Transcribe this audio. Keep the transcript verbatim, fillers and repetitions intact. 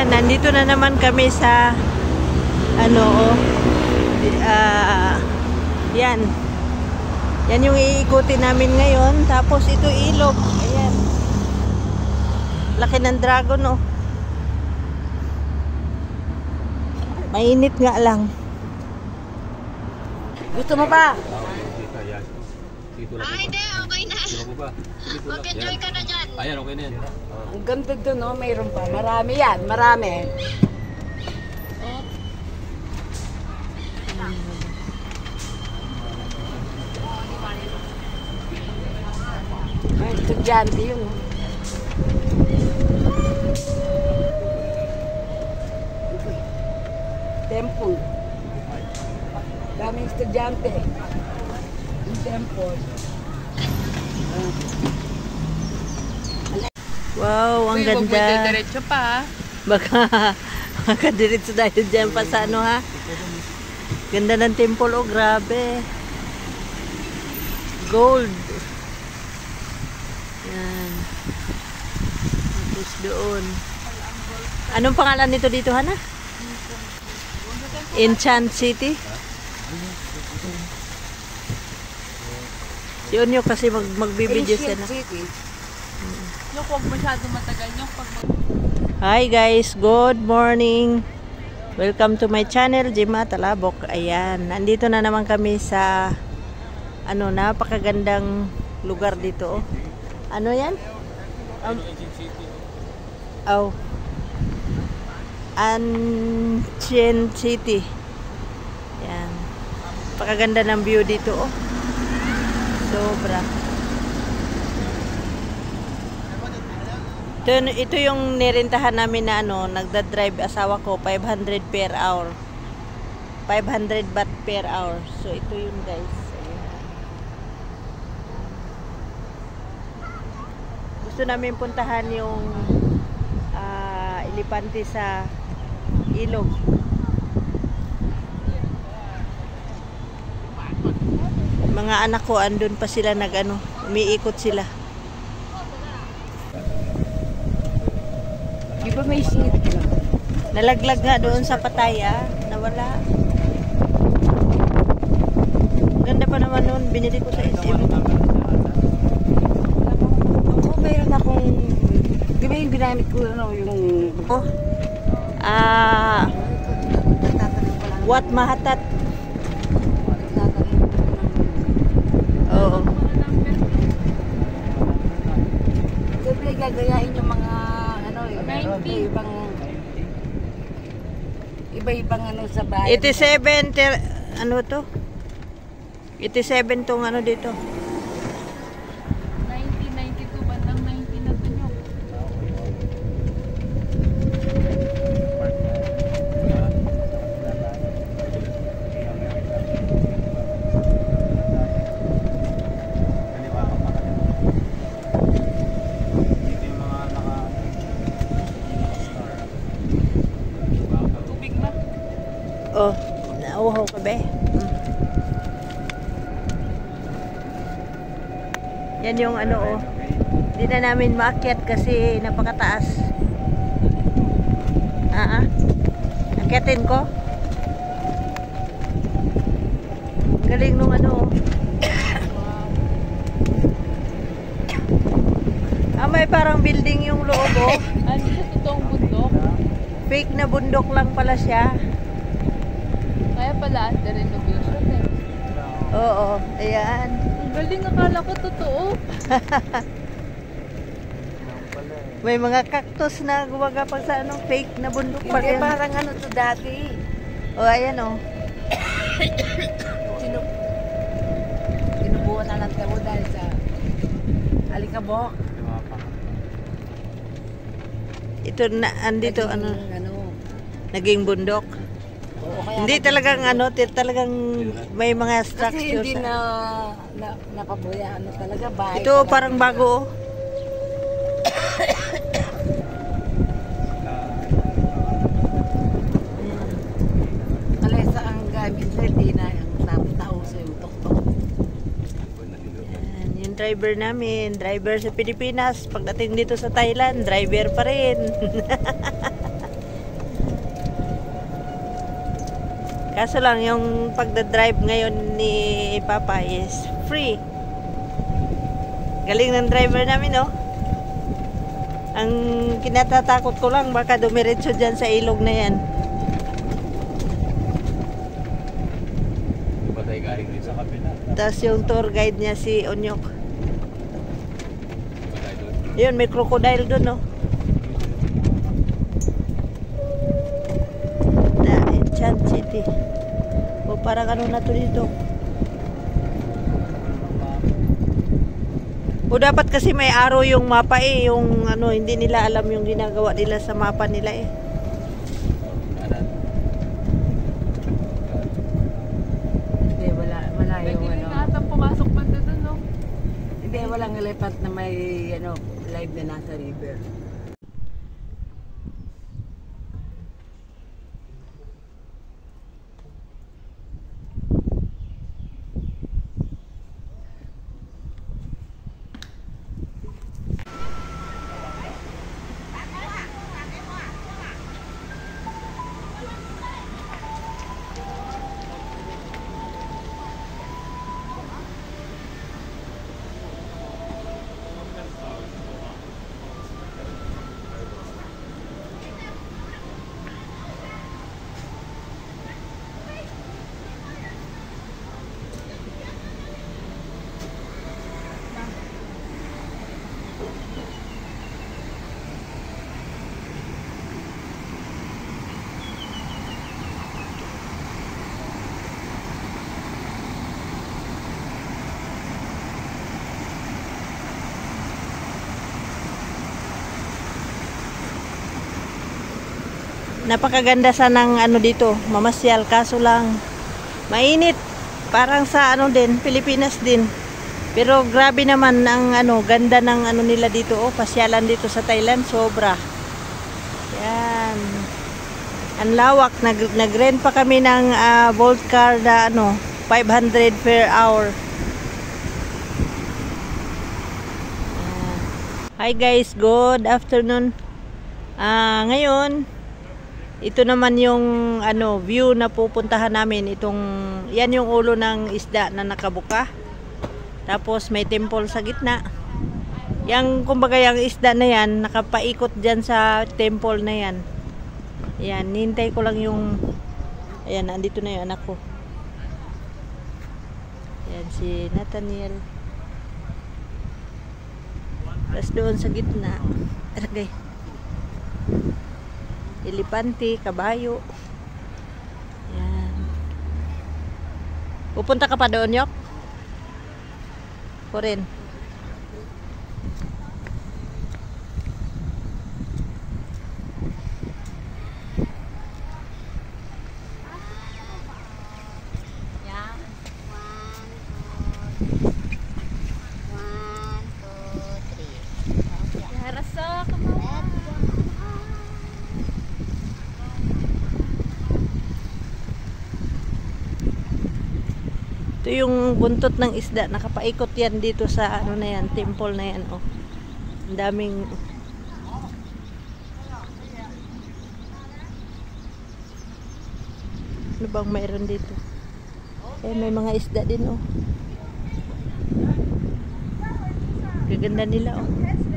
Ayan, nandito na naman kami sa ano, oh, uh, yan. Yan yung iikutin namin ngayon. Tapos ito ilog. Ayan. Laki ng dragon, oh. Mainit nga lang. Gusto mo pa? Ay, hindi. Okay na. Mag-enjoy ka na dyan. Ayan, okay na yan. Ang ganda doon, oh. Mayroon pa. Marami yan. Marami. Oh. Ay, estudyante yun, oh. Temple. Daming estudyante. Yung temple. Wow, ang ganda. Diretso pa. Baka makadiretso tayo dyan pa sa ano, ha? Ganda ng temple, oh, grabe. Gold. Yan. Tapos doon. Anong pangalan nito dito, Hana? Enchant City? Yun yung kasi mag magbibideo siya na. Yung huwag masyado matagal yung pag... Hi guys, good morning. Welcome to my channel, Jima Talabok. Ayan, nandito na naman kami sa ano, napakagandang lugar dito, oh. Ano yan? Um, oh. Ancient City. Yan. Napakaganda ng view dito, oh. Sobra. Ito, ito yung nirentahan namin na ano, nagda-drive asawa ko, five hundred per hour. five hundred baht per hour. So, ito yun, guys. Ayan. Gusto namin puntahan yung uh, elepante sa ilog. Mga anak ko, andun pa sila nag-ano, umiikot sila. Di ba may seat? Nalaglag nga doon sa Pattaya, nawala. Ganda pa naman noon, binili ko sa S M. Oo, mayroon akong... Di ba yung ginamit ko, ano, yung... Oh, ah, Wat Mahatat. Oo. Siyempre, gagayain yung mga, ano, iba-ibang, iba-ibang, ano, sa bayan. eighty-seven, ter, ano to? eighty-seven tong ano dito. nineteen ninety-two, bandang nineteen na to nyo. Oh, nauhaw ka ba? Hmm. Yan yung ano, oh. Hindi na namin maakyat kasi napakataas. Ah, ah. Akyatin ko. Galing nung ano, oh. Ah, may parang building yung loob, oh. Ano siya, totoong bundok? Fake na bundok lang pala siya. Kaya pala, under renovation eh. Oo, ayan. Ang galing, akala ko totoo. May mga cactus na gumaga pa sa anong fake na bundok pa Hindi, rin. parang ano to dati. O, ayan, oh. Sino? Sinubuhan na lang tayo dahil sa Alikabok. Ito na, andito, Naging, ano, ano, naging bundok. oo, kaya Hindi talagang, ano, tir- talagang may mga kasi structures. hindi na, na napabuya, ano talaga, bahay. Ito, talaga. parang bago, oh. Kalesa ang gamit sa hindi na ang tao sa yung tuktok. Ayan, yung driver namin, driver sa Pilipinas. Pagdating dito sa Thailand, driver pa rin. Kaso lang, yung pagdadrive ngayon ni Papa is free. Galing ng driver namin, no? Ang kinatatakot ko lang, baka dumiretso dyan sa ilog na yan. Patay galing din sa kapila. Tapos yung tour guide niya si Onyok. Patay doon. Yun, may crocodile doon, no? Daichan City. O parang ano na to dito. O dapat kasi may arrow yung mapa eh. Yung ano, hindi nila alam yung ginagawa nila sa mapa nila eh. Kanan. Hindi, wala, wala Pwede yung rin ano. ata pumasok pa doon, no? Hindi, walang elephant na may ano, live na nasa river. Napakaganda sa ng ano dito, mamasyal, kaso lang mainit, parang sa ano din, Pilipinas din. Pero grabe naman ang ano, ganda ng ano nila dito, oh, pasyalan dito sa Thailand, sobra. Yan. Ang lawak, nag nag-rent pa kami ng uh, Volt car na ano, five hundred per hour. Yan. Hi guys, good afternoon. Ah, uh, ngayon ito naman yung ano view na pupuntahan namin. Itong yan yung ulo ng isda na nakabuka. Tapos may temple sa gitna. Yang kumbaga yung isda na yan nakapaikot diyan sa temple na yan. Yan, nintay ko lang yung ayan, andito na yung anak ko. Yan si Nathaniel. Tapos doon sa gitna aragay, elepante, kabayo. Yan. Pupunta ka pa doon, Yok? Ko rin. Ito yung buntot ng isda, nakapaikot yan dito sa ano na yan, temple na yan, oh. Ang daming ano bang mayroon dito? Eh, may mga isda din, oh. Gaganda nila, oh.